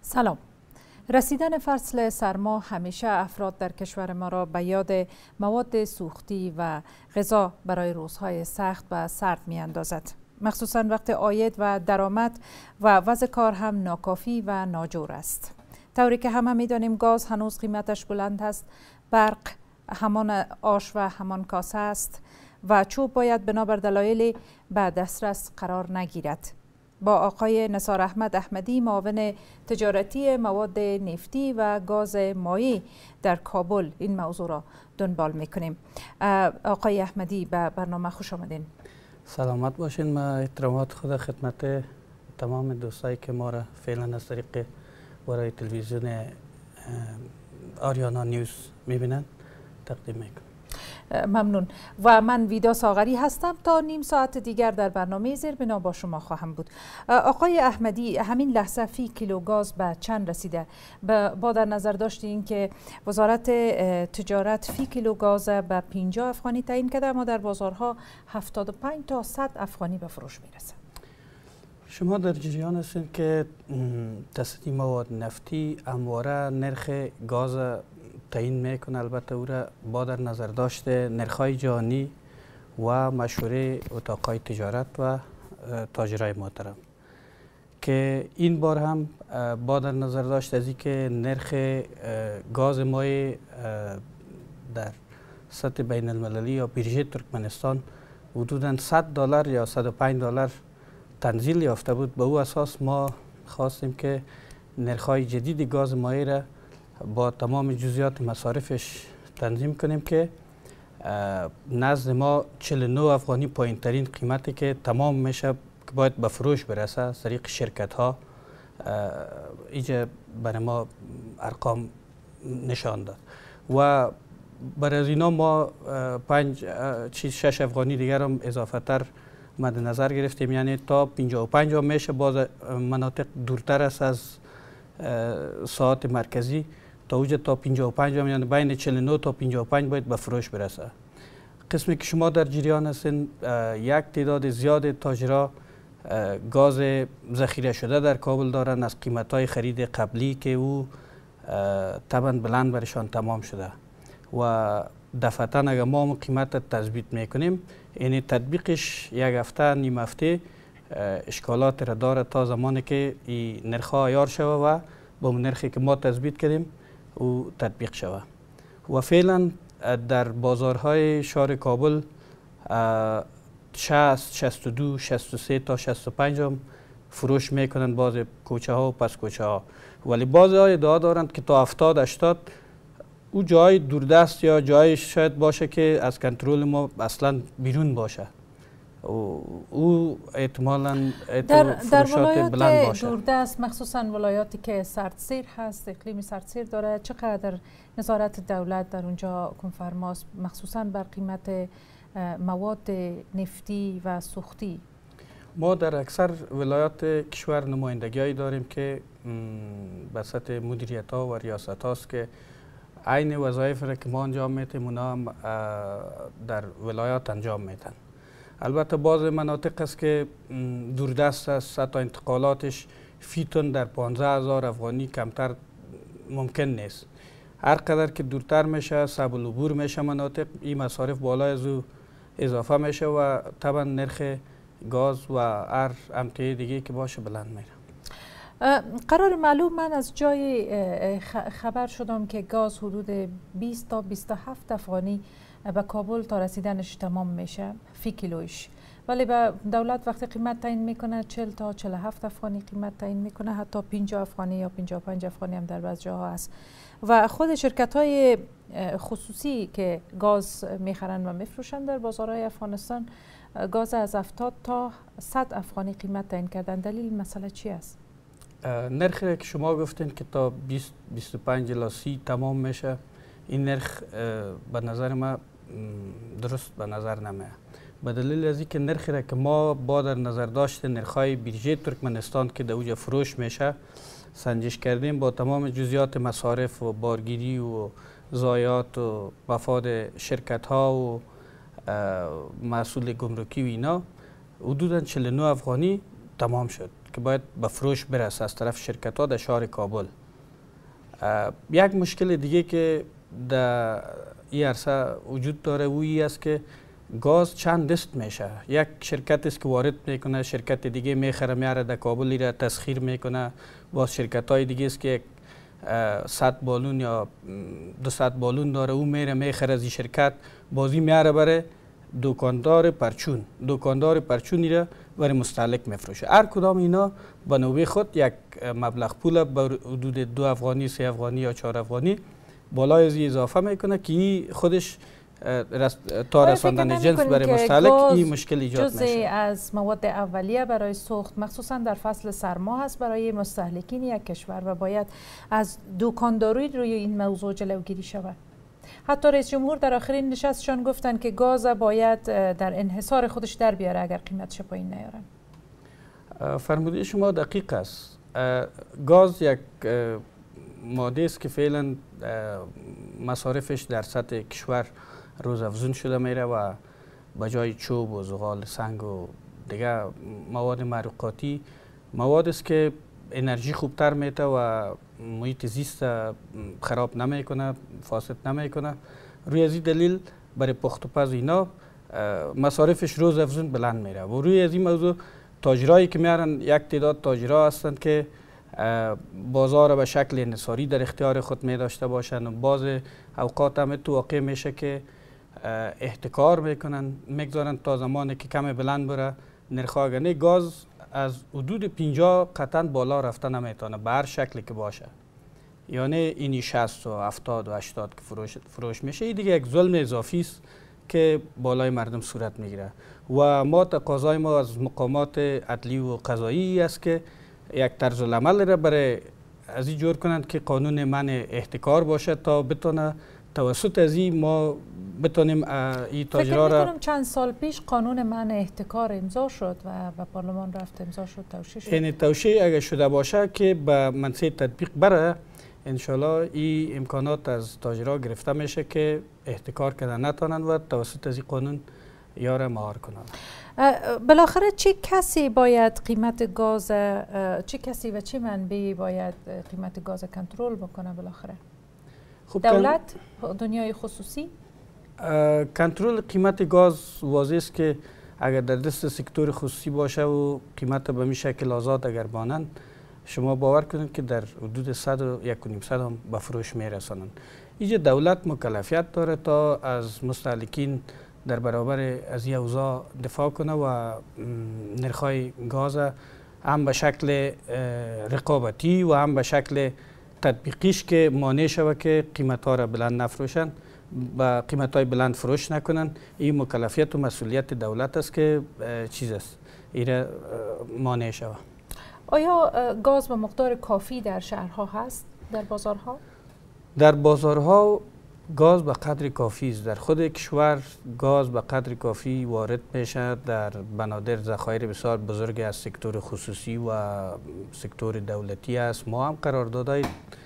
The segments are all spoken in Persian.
سلام. رسیدن فصل سرما همیشه افراد در کشور ما را به یاد مواد سوختی و غذا برای روزهای سخت و سرد می اندازد. مخصوصا وقت عاید و درآمد و وضع کار هم ناکافی و ناجور است. طوری که همه می دانیم گاز هنوز قیمتش بلند است، برق همان آش و همان کاسه است و چوب باید بنابر دلایلی به دسترس قرار نگیرد. با آقای نثار احمد احمدی، معاون تجارتی مواد نفتی و گاز مایع در کابل، این موضوع را دنبال میکنیم. آقای احمدی، به برنامه خوش آمدین. سلامت باشین. ما احترامات خود خدمت تمام دوستایی که ما را فعلا از طریق برای تلویزیون آریانا نیوز میبینن تقدیم میکنم. ممنون. و من ویدا ساغری هستم. تا نیم ساعت دیگر در برنامه زیر بنا با شما خواهم بود. آقای احمدی، همین لحظه فی کیلو گاز به چند رسیده؟ با در نظر داشتین که وزارت تجارت فی کیلو گاز به 50 افغانی تعیین کرده، اما در بازارها 75 تا 100 افغانی به فروش میرسه. شما در جریان هستید که تصدیق مواد نفتی همواره نرخ گاز تعیین میکنه. البته او را با در نظر داشته نرخ‌های جهانی و مشوره اتاق‌های تجارت و تاجرای محترم، که این بار هم با در نظر داشته از اینکه نرخ گاز مایع در سطح بین المللی یا بیرژه ترکمنستان حدوداً $100 یا $105 تنزیل یافته بود. به او اساس ما خواستیم که نرخ‌های جدید گاز مایع را با تمام جزئیات مصارفش تنظیم کنیم که نزد ما 49 افغانی پایین ترین قیمتی که تمام میشه که باید به فروش برسه از طریق شرکت ها اینجا برای ما ارقام نشان داد و برای از اینا ما 6 افغانی دیگر هم اضافه تر مد نظر گرفتیم، یعنی تا 55 هم میشه. باز مناطق دورتر است از ساعت مرکزی تا اوجه تا 55 هم، یعنی بین 49 تا 55 باید به فروش برسه. قسمی که شما در جریان هستین، یک تعداد زیاد تاجرها گاز ذخیره شده در کابل دارن از قیمت‌های خرید قبلی که او طبعا بلند برشان تمام شده و دفعتا اگر ما قیمت تثبیت میکنیم، یعنی تطبیقش یک هفته نیم هفته اشکالات را داره تا زمانی که این نرخ‌ها عیار شوه و با نرخی که ما تثبیت کردیم او تطبیق شوه. و فعلا در بازارهای شهر کابل 60 62 63 تا 65 هم فروش میکنند باز کوچه ها و پس کوچه ها، ولی بعضی ها ادعا دارند که تا 70 80 او جای دوردست یا جای شاید باشه که از کنترل ما اصلا بیرون باشه. او احتمالاً در ولایات دوردست، مخصوصا ولایاتی که سردسیر هست، اقلیم سردسیر داره، چقدر نظارت دولت در اونجا کنفرماست، مخصوصا بر قیمت مواد نفتی و سوختی؟ ما در اکثر ولایات کشور نمایندگی‌هایی داریم که به سطح مدیریت ها و ریاست هاست که عین وظایف را که ما انجام میتیم اونا هم در ولایات انجام میتن. البته بعض مناطق است که دوردست است، حتی انتقالاتش فی تن در 15,000 افغانی کمتر ممکن نیست. هر قدر که دورتر میشه صعب العبور میشه مناطق، این مصارف بالای از او اضافه میشه و طبعا نرخ گاز و هر امتیاز دیگه که باشه بلند میره. قرار معلوم من از جای خبر شدم که گاز حدود 20 تا 27 افغانی به کابل تا رسیدنش تمام میشه فی کیلویش، ولی به دولت وقتی قیمت تعیین میکنه 40 تا 47 افغانی قیمت تعیین میکنه، حتی 50 افغانی یا 55 افغانی هم در بعض جاها هست. و خود شرکت های خصوصی که گاز میخرن و میفروشن در بازارهای افغانستان گاز از 70 تا 100 افغانی قیمت تعیین کردن. دلیل مسئله چی است؟ نرخی که شما گفتین که تا 20 25 الی 30 تمام میشه، این نرخ به نظر ما درست به نظر نمیاد، به دلیل از اینکه نرخی را که ما با در نظر داشته نرخ‌های بیرژه ترکمنستان که در اوج فروش میشه سنجش کردیم با تمام جزئیات مصارف و بارگیری و ضایعات و مفاد شرکت ها و مسئول گمرکی و اینا، حدوداً 49 افغانی تمام شد که باید به فروش برسه از طرف شرکت ها در شهر کابل. یک مشکل دیگه که در این عرصه وجود داره اویی است که گاز چند دست میشه. یک شرکت است که وارد میکنه، شرکت دیگه میخره میاره در کابل را تسخیر میکنه، باز شرکت های دیگه است که 100 بالون یا 200 بالون داره، او میره میخره از این شرکت، بازی میاره برای دکاندار پرچونی را برای مستهلک میفروشه. هر کدام اینا به نوبه خود یک مبلغ پول به حدود 2 افغانی، 3 افغانی یا 4 افغانی بالای از اضافه میکنه که این خودش تا رساندن جنس برای مستهلک این مشکل ایجاد میشه. جزئی از مواد اولیه برای سوخت مخصوصا در فصل سرما هست برای مستهلکین یک کشور و باید از دکانداری روی این موضوع جلوگیری شود. حتی رئیس جمهور در آخرین نشستشان گفتن که گاز باید در انحصار خودش در بیاره اگر قیمتش پایین نیارن. فرموده شما دقیق است. گاز یک ماده است که فعلا مصارفش در سطح کشور روزافزون شده میره و به جای چوب و زغال سنگ و دیگه مواد محرکاتی مواد است که انرژی خوبتر میته و محیط زیست خراب نمیکنه، فاسد نمیکنه. روی از این دلیل برای پخت و پز اینا مصارفش روز افزون بلند میره و روی از این موضوع تاجرایی که میارن، یک تعداد تاجرها هستند که بازار به شکل انحصاری در اختیار خود می داشته باشند و بعض اوقات هم تو واقع میشه که احتکار میکنن، میگذارن تا زمانی که کم بلند بره نرخ گاز از حدود 50 قطعا بالا رفته نمیتونه به هر شکلی که باشه. یعنی اینی 60 و 70 و 80 که فروش میشه، این دیگه یک ظلم اضافی است که بالای مردم صورت میگیره و ما تقاضای ما از مقامات عدلی و قضایی است که یک طرز العمل را برای از این جور کنند که قانون منع احتکار باشه تا بتونه توسط از این ما بتونیم این تاجرها را. فکر میکنم چند سال پیش قانون منع احتکار امضا شد و به پارلمان رفت امضا شد، توشیح شد. این توشیح اگر شده باشه که به منصه تطبیق بره، انشالله این امکانات از تاجرها گرفته میشه که احتکار کردن نتونن و توسط از این قانون یاره مهار کنن. بالاخره چه کسی باید قیمت گاز، چه کسی و چه منبعی باید قیمت گاز کنترل بکنه بالاخره؟ خب دولت، دنیای خصوصی؟ کنترل قیمت گاز واضح است که اگر در دست سکتور خصوصی باشه و قیمت به می شکل آزاد اگر بانند، شما باور کنید که در حدود 100 و 1.5 هم به فروش می رسانند. اینجا دولت مکلفیت داره تا از مستهلکین در برابر از این اوضاع دفاع کنه و نرخ‌های گاز هم به شکل رقابتی و هم به شکل تطبیقیش که مانع شود که قیمت‌ها را بلند نفروشند، با قیمت‌های بلند فروش نکنن. این مکلفیت و مسئولیت دولت است که چیز است این مانع شود. آیا گاز به مقدار کافی در شهرها هست، در بازارها؟ در بازارها گاز به قدر کافی است. در خود کشور گاز به قدر کافی وارد میشه. در بنادر ذخایر بسیار بزرگ از سکتور خصوصی و سکتور دولتی است. ما هم قراردادهای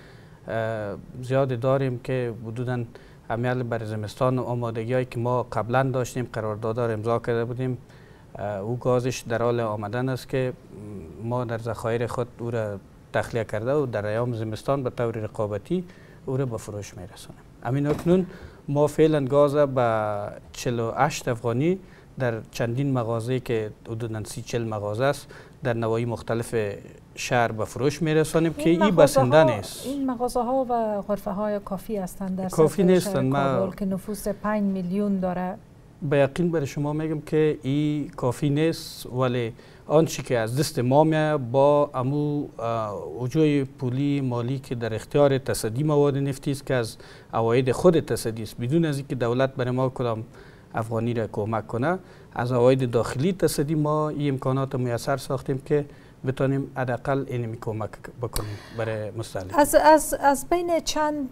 زیاد داریم که حدوداً عمل بر زمستان و آمادگی‌هایی که ما قبلا داشتیم قراردادها را امضا کرده بودیم، او گازش در حال آمدن است که ما در ذخایر خود او را تخلیه کرده و در ایام زمستان به طور رقابتی او را به فروش میرسانیم. همین اکنون ما فعلا گاز به 48 افغانی در چندین مغازه که حدوداً 30-40 مغازه است در نواحی مختلف شهر به فروش میرسانیم که این بسنده نیست. این مغازه ها و غرفه های کافی هستند در کافی نیستند. کابل که نفوس 5 میلیون داره؟ به یقین برای شما میگم که این کافی نیست، ولی آنچه که از دست ما میاد با امو وجوه پولی مالی که در اختیار تصدی مواد نفتی است که از عواید خود تصدی است، بدون از اینکه دولت برای ما کدام افغانی را کمک کنه، از عواید داخلی تصدی ما این امکانات میسر ساختیم که بتونیم حداقل اینمی کمک بکنیم برای مستهلک. از بین چند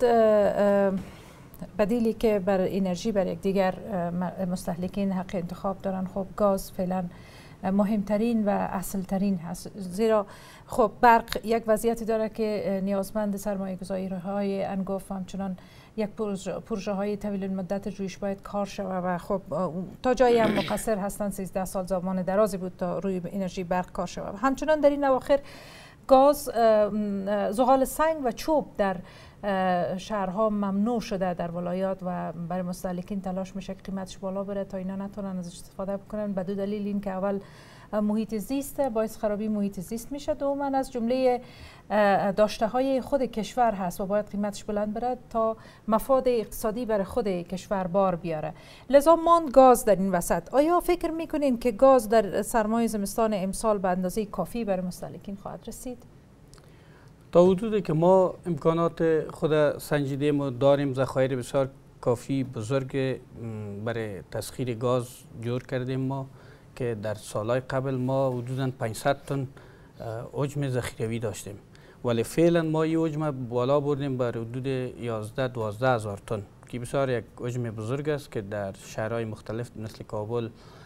بدیلی که بر انرژی بر یکدیگر مستهلکین حق انتخاب دارن، خب گاز فعلا مهمترین و اصلترین هست، زیرا خب برق یک وضعیتی داره که نیازمند سرمایه گذاری های انگفت و همچنان یک پروژه های طویل المدت رویش باید کار شود و خب تا جایی هم مقصر هستند. 13 سال زمان درازی بود تا روی انرژی برق کار شود. همچنان در این اواخر گاز، زغال سنگ و چوب در شهرها ممنوع شده در ولایات و برای مستهلکین تلاش میشه که قیمتش بالا بره تا اینا نتونن ازش استفاده بکنن. به دو دلیل: این که اول محیط زیست، باعث خرابی محیط زیست میشه، دوما از جمله داشته های خود کشور هست و باید قیمتش بلند بره تا مفاد اقتصادی برای خود کشور بار بیاره. لذا ماند گاز در این وسط. آیا فکر میکنین که گاز در سرمای زمستان امسال به اندازه کافی برای مستهلکین خواهد رسید؟ تا حدودی که ما امکانات خود سنجیده ما داریم، ذخایر بسیار کافی بزرگ برای تسخیر گاز جور کردیم ما که در سالهای قبل ما حدوداً 500 تن حجم ذخیروی داشتیم، ولی فعلا ما این حجم بالا بردیم بر حدود 11-12 هزار تن که بسیار یک حجم بزرگ است که در شهرهای مختلف مثل کابل،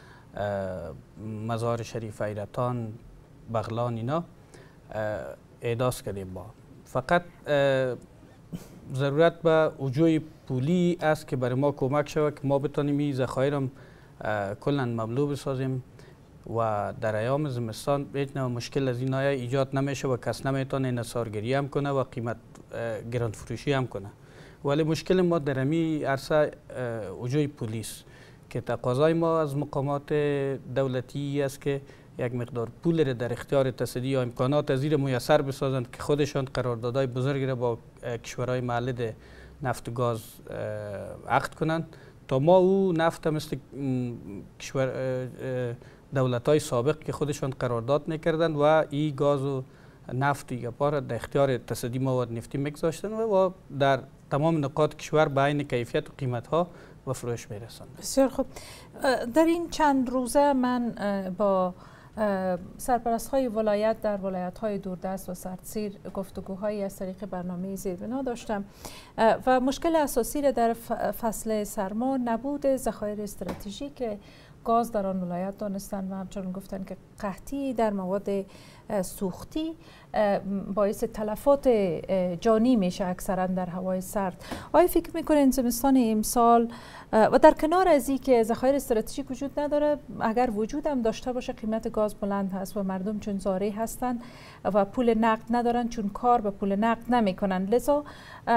مزار شریف، ایرتان، بغلان اینا احداث کردیم. ما فقط ضرورت به وجوه پولی است که برای ما کمک شود که ما بتانیم این ذخایر هم کلا مملو بسازیم و در ایام زمستان هیچ نوع مشکل از این ایجاد نمیشه و کس نمیتونه انحصارگری هم کنه و قیمت گران فروشی هم کنه. ولی مشکل ما در همین عرصه وجوه پولی است که تقاضای ما از مقامات دولتی است که یک مقدار پول را در اختیار تصدی یا امکانات از زیر میسر بسازند که خودشان قراردادهای بزرگی را با کشورهای مولد نفت و گاز عقد کنند تا ما او نفت مثل کشور دولت‌های سابق که خودشان قرارداد میکردند و این گاز و نفت یا پار در اختیار تصدی مواد نفتی میگذاشتند و در تمام نقاط کشور به عین کیفیت و قیمت‌ها و فروش میرسند. بسیار خوب. در این چند روزه من با سرپرست‌های ولایت در ولایت‌های دوردست و سردسیر گفتگوهایی از طریق برنامه زیر بنا داشتم و مشکل اساسی را در فصل سرما نبود ذخایر استراتژیک گاز در آن ولایت دانستند و همچنان گفتند که قحطی در مواد سوختی باعث تلفات جانی میشه اکثرا در هوای سرد. آیا فکر میکنین زمستان امسال و در کنار از این که ذخایر استراتژیک وجود نداره، اگر وجود هم داشته باشه قیمت گاز بلند هست و مردم چون زاری هستند و پول نقد ندارن چون کار به پول نقد نمیکنن، لذا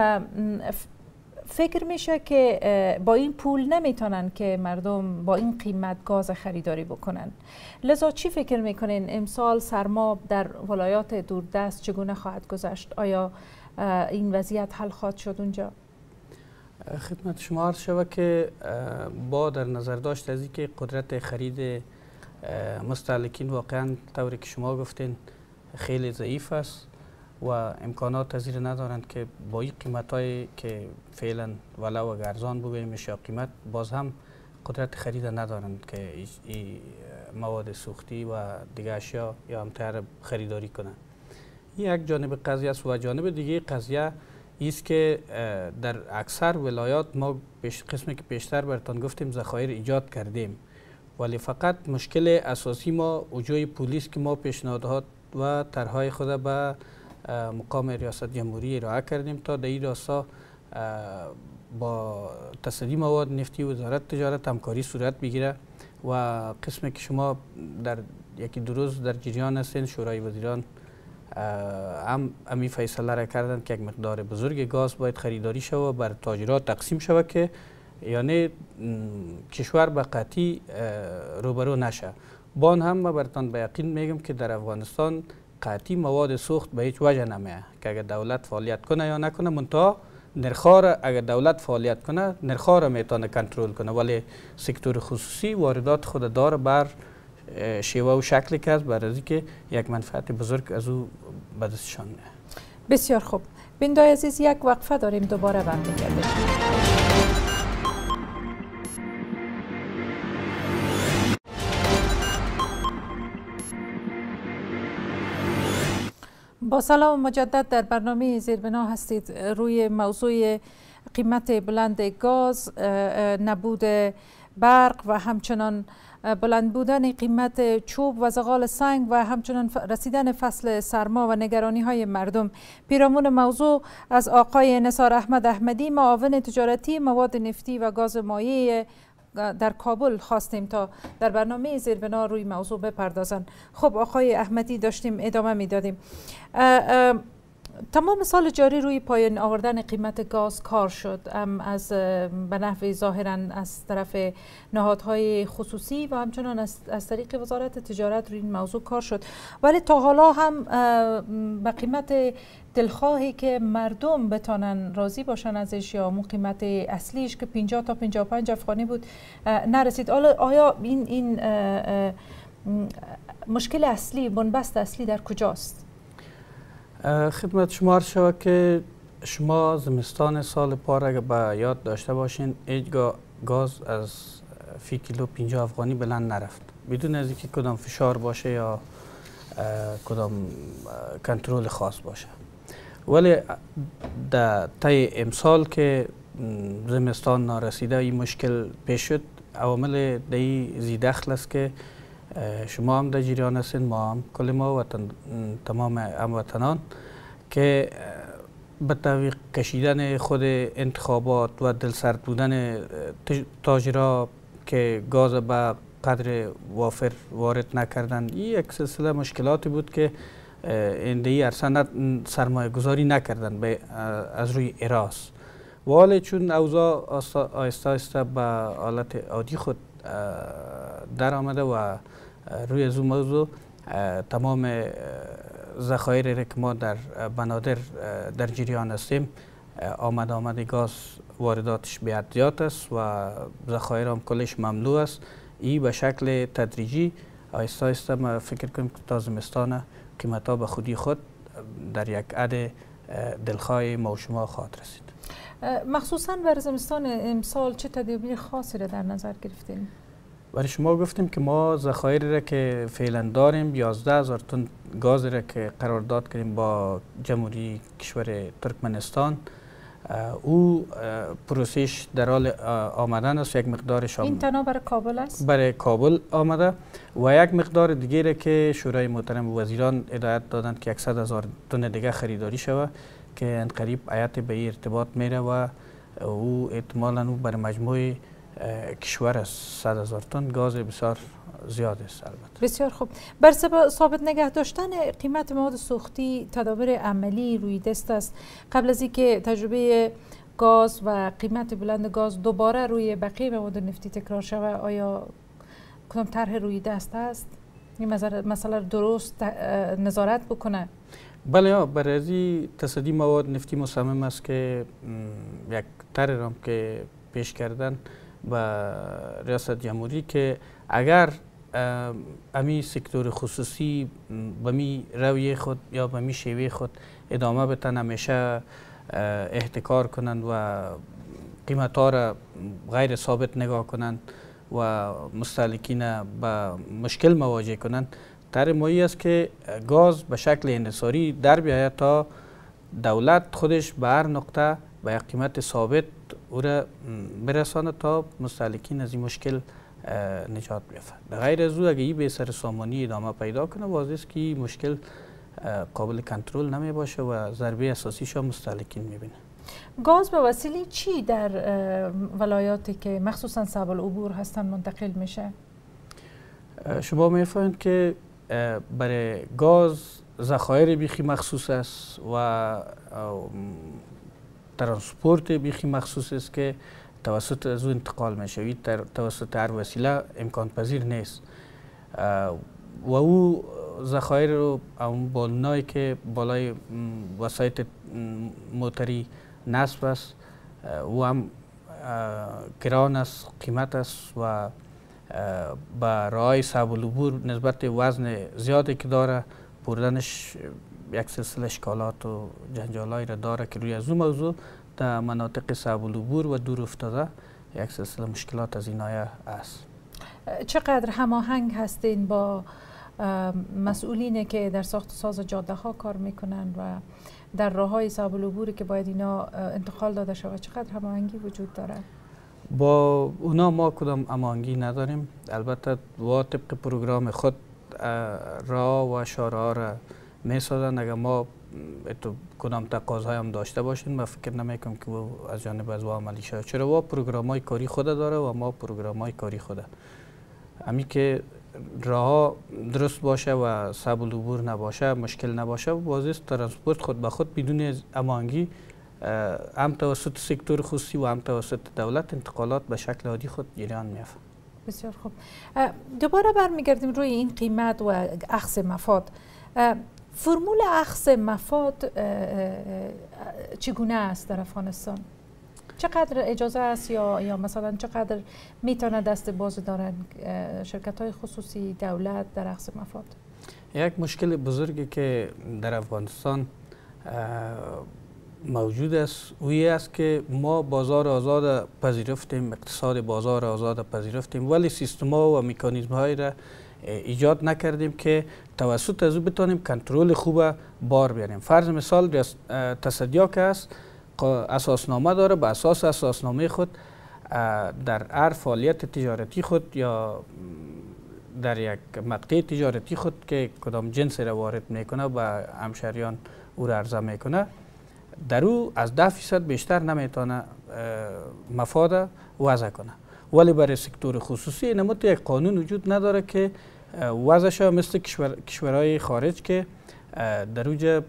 فکر میشه که با این پول نمیتونن که مردم با این قیمت گاز خریداری بکنن. لذا چی فکر میکنین امسال سرما در ولایات دوردست چگونه خواهد گذشت؟ آیا این وضعیت حل خواهد شد اونجا؟ خدمت شما عرض شود که با در نظر داشت از اینکه قدرت خرید مستهلکین واقعا طوری که شما گفتین خیلی ضعیف است و امکانات پذیر ندارند که با این قیمت‌هایی که فعلا ولو و ارزان بگوییم یا قیمت باز هم قدرت خرید ندارند که این مواد سوختی و دیگه اشیا یا امتحار خریداری کنند. این یک جانب قضیه است و جانب دیگه قضیه است که در اکثر ولایات ما قسمی که پیشتر براتون گفتیم ذخایر ایجاد کردیم، ولی فقط مشکل اساسی ما وجوه پلیس که ما پیشنهادات و طرحهای خود به مقام ریاست جمهوری ارائه کردیم تا در این راستا با تصدی مواد نفتی وزارت تجارت همکاری صورت بگیره و قسمی که شما در یکی دو روز در جریان هستین شورای وزیران امی فیصله را کردند که یک مقدار بزرگ گاز باید خریداری شود و بر تاجرات تقسیم شود که یعنی کشور به قحطی روبرو نشه. بان هم ما براتون به یقین میگم که در افغانستان قحطی مواد سوخت به هیچ وجه نمیه که اگر دولت فعالیت کنه یا نکنه، منتها نرخ‌ها را اگر دولت فعالیت کنه نرخ‌ها را میتونه کنترل کنه، ولی سکتور خصوصی واردات خود داره بر شیوه و شکلی که است بر از اینکه یک منفعت بزرگ از او به دستشان میاد. بسیار خوب. بینندگان عزیز یک وقفه داریم، دوباره برمیگردیم. با سلام مجدد در برنامه زیر بنا هستید. روی موضوع قیمت بلند گاز، نبود برق و همچنان بلند بودن قیمت چوب و زغال سنگ و همچنان رسیدن فصل سرما و نگرانی های مردم. پیرامون موضوع از آقای نثار احمد احمدی، معاون تجارتی مواد نفتی و گاز مایع در کابل خواستیم تا در برنامه زیر بنا روی موضوع بپردازند. خب آقای احمدی، داشتیم ادامه میدادیم. تمام سال جاری روی پایان آوردن قیمت گاز کار شد، از به نحو ظاهرا از طرف نهادهای خصوصی و همچنان از طریق وزارت تجارت روی این موضوع کار شد، ولی تا حالا هم به قیمت دلخواهی که مردم بتانن راضی باشن ازش یا مو قیمت اصلیش که 50 تا 55 افغانی بود نرسید. آیا این مشکل اصلی، بنبست اصلی در کجاست؟ خدمت شما عرض شود که شما زمستان سال پار اگر به یاد داشته باشین هیچگاه گاز از فی کیلو 50 افغانی بلند نرفت بدون از اینکه کدام فشار باشه یا کدام کنترل خاص باشه. ولی در طی امسال که زمستان نارسیده این مشکل پیش شد، عوامل دی زیدخل است که شما هم در جریان هستین، ما هم کل ما و تمام هموطنان که به طریق کشیدن خود انتخابات و دلسرد بودن تاجرها که گاز به قدر وافر وارد نکردن، این یک سلسله مشکلاتی بود که ایندهی عرصه سرمایه گذاری نکردن از روی اراس. ولی چون اوضاع آهسته آهسته به حالت عادی خود در آمده و روی از اون موضوع تمام ذخایر که ما در بنادر در جریان هستیم، آمد گاز وارداتش بیاد زیاد است و ذخایر هم کلش مملو است. این به شکل تدریجی آهسته آهسته ما فکر کنیم که تا زمستان قیمت ها به خودی خود در یک حد دلخواه ما و شما خواهد رسید. مخصوصا بر زمستان امسال چه تدابیر خاصی را در نظر گرفتین؟ برای شما گفتیم که ما ذخایر را که فعلا داریم 11,000 تن گاز را که قرارداد کردیم با جمهوری کشور ترکمنستان، او پروسش در حال آمدن است. یک مقدارش این تنها برای کابل است؟ برای کابل آمده و یک مقدار دیگه را که شورای محترم وزیران هدایت دادند که 100,000 تن دیگه خریداری شود که انقریب هیئت به ارتباط میره و او احتمالاً او برای مجموع کشور است. 100,000 تن گاز بسیار زیاد است. البته بسیار خوب. بر ثابت نگه داشتن قیمت مواد سوختی تدابیر عملی روی دست است. قبل از اینکه تجربه گاز و قیمت بلند گاز دوباره روی بقیه مواد نفتی تکرار شود، آیا کدام طرح روی دست است؟ این مسئله درست نظارت بکنه؟ بله، برای تصدی مواد نفتی مصمم است که یک طرح را که پیش کردن با ریاست جمهوری که اگر امی سکتور خصوصی به می رویه خود یا به می شیوه خود ادامه بتن، همیشه احتکار کنند و قیمت ها را غیر ثابت نگاه کنند و مستهلکین به مشکل مواجه کنند، طرح مایی است که گاز به شکل انحصاری در بیاید تا دولت خودش به هر نقطه به یک قیمت ثابت او را برسانه تا مستهلکین از این مشکل نجات بیافته. غیر از او اگه این به سر سامانی ادامه پیدا کنه، واضح است که این مشکل قابل کنترل نمی باشه و ضربه اساسیش مستهلکین میبینه. گاز به وسیله چی در ولایاتی که مخصوصا صعب العبور هستن منتقل میشه؟ شما میفهمید که برای گاز ذخایر بیخی مخصوص است و ترانسپورت بیخی مخصوص است که توسط از او انتقال میشه. توسط هر وسیله امکان پذیر نیست و او ذخایر رو اون بالونایی که بالای وسایط موتری نصب است او هم گران است، قیمت است و با راهی صعب العبور نسبت وزن زیادی که داره بردنش یک سلسله اشکالات و جنجالایی را داره که روی از اون موضوع در مناطق صعب العبور و دور افتاده یک سلسله مشکلات از این نوع است. چقدر هماهنگ هستین با مسئولینی که در ساخت و ساز جاده ها کار میکنند و در راه های صعب العبوری که باید اینا انتقال داده شود، چقدر هماهنگی وجود داره؟ با اونا ما کدام امانگی نداریم. البته و طبق پروگرام خود راه و شارع را میسازن. اگر ما کدام تقاضایی هم داشته باشیم ما فکر نمیکنم که از جانب از عملی شود، چرا و پروگرام های کاری خود داره و ما پروگرام های کاری خوده. همین که راه درست باشه و صعب العبور نباشه، مشکل نباشه، بازی ترانسپورت خود به خود بدون امانگی هم توسط سکتور خصوصی و هم توسط دولت انتقالات به شکل عادی خود جریان میافته. بسیار خوب. دوباره برمیگردیم روی این قیمت و اخذ مفاد. فرمول اخذ مفاد چگونه است در افغانستان؟ چقدر اجازه است یا مثلا چقدر میتونه دست باز دارن شرکت های خصوصی، دولت در اخذ مفاد؟ یک مشکل بزرگی که در افغانستان موجود است اویی است که ما بازار آزاد پذیرفتیم، اقتصاد بازار آزاد پذیرفتیم، ولی سیستم ها و مکانیزم های را ایجاد نکردیم که توسط از او بتونیم کنترل خوب بار بیاریم. فرض مثال تصدیه که است اساسنامه داره، به اساس اساسنامه خود در هر فعالیت تجارتی خود یا در یک مقطع تجارتی خود که کدام جنس را وارد میکنه و همشهریان او را عرضه میکنه، در او از 10% بیشتر نمیتونه مفاد وضع کنه. ولی برای سکتور خصوصی نمود یک قانون وجود نداره که وضعش مثل کشورهای خارج که در اوجه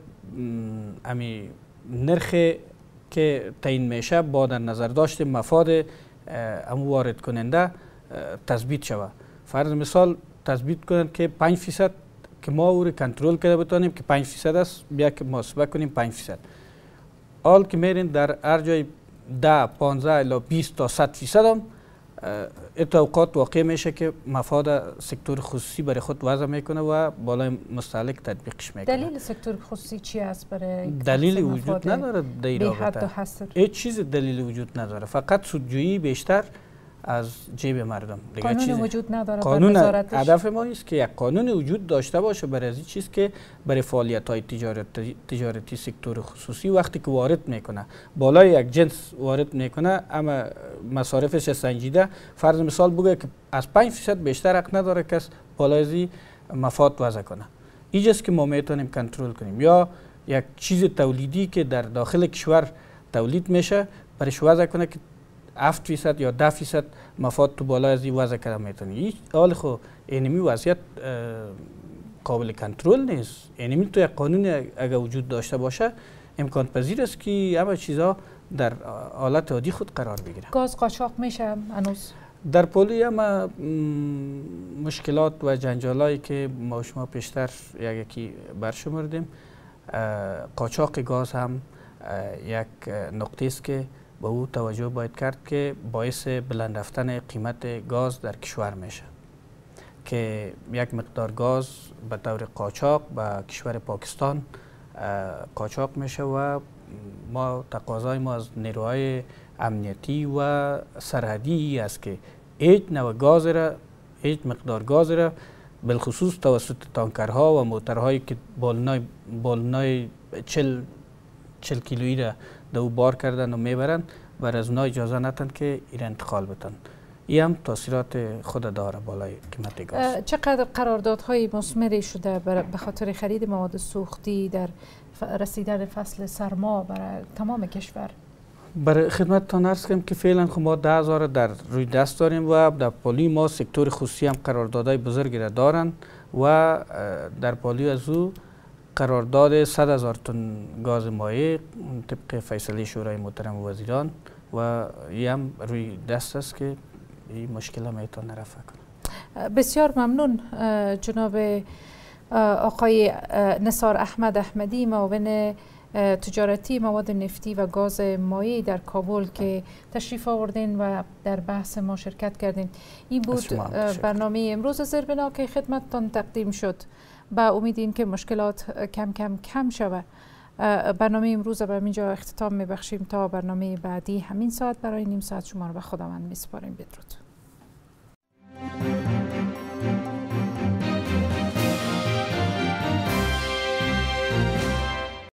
امی نرخ که تعیین میشه با در نظر داشت مفاد امو وارد کننده تثبیت شود. فرض مثال تثبیت کنند که 5% که ما او رو کنترل کرده بتانیم که 5% است، بیا که محاسبه کنیم 5%. حال که میرین در هر جای 10 15 الی 20 تا 100% هم اوقات واقع میشه که مفاد سکتور خصوصی برای خود وضع میکنه و بالای مستهلک تطبیقش میکنه. دلیل سکتور خصوصی چی است برای دلیل وجود نداره در این رابطه. هیچ چیز دلیل وجود نداره، فقط سودجویی بیشتر از جیب مردم. قانون وجود نداره. قانون هدف ما است که یک قانون وجود داشته باشه برای این چیز که برای فعالیت های تجارتی سکتور خصوصی وقتی که وارد میکنه بالای یک جنس وارد میکنه اما مصارفش سنجیده، فرض مثال بگه که از 5% بیشتر حق نداره کس بالای مفاد وضع کنه. اینجاست که ما میتونیم کنترل کنیم. یا یک چیز تولیدی که در داخل کشور تولید میشه برایش وضع کنه که 7% یا 10% مفاد تو بالای از این وضع کرده میتونی. حال خو اینمی وضعیت قابل کنترل نیست. اینمی تو یک قانون اگر وجود داشته باشه امکان پذیر است که همه چیزها در حالت عادی خود قرار بگیره. گاز قاچاق میشه هنوز؟ در پولی هم مشکلات و جنجالایی که ما شما پیشتر یکی برشمردیم، قاچاق گاز هم یک نقطه است که به او توجه باید کرد که باعث بلند رفتن قیمت گاز در کشور میشه که یک مقدار گاز به طور قاچاق به کشور پاکستان قاچاق میشه و ما تقاضای ما از نیروهای امنیتی و سرحدی است که هیچ نوع گاز را، هیچ مقدار گاز را بالخصوص توسط تانکرها و موترهایی که بالنای 40 کیلویی را دو بار کردن و میبرن بر از اونها اجازه ندن که این انتقال بتن. این هم تاثیرات خود داره بالای قیمت گاز. چقدر قراردادهای مثمری شده به خاطر خرید مواد سوختی در رسیدن فصل سرما برای تمام کشور؟ برای خدمتتان عرض کنم که فعلا ما 10,000 در روی دست داریم و در پالی ما سکتور خصوصی هم قراردادهای بزرگی را دارن و در پالی از او قرارداد 100,000 تن گاز مایع طبق فیصله شورای محترم وزیران و این هم روی دست است که این مشکل هم میتونه رفع کنه. بسیار ممنون جناب آقای نثار احمد احمدی، معاون تجارتی مواد نفتی و گاز مایع در کابل که تشریف آوردین و در بحث ما شرکت کردین. این بود برنامه امروز زر بنا که خدمتتان تقدیم شد. با امیدیم که مشکلات کم شود. برنامه امروز به اینجا اختتام میبخشیم تا برنامه بعدی همین ساعت. برای نیم ساعت شما رو به خداوند میسپاریم. بدرود.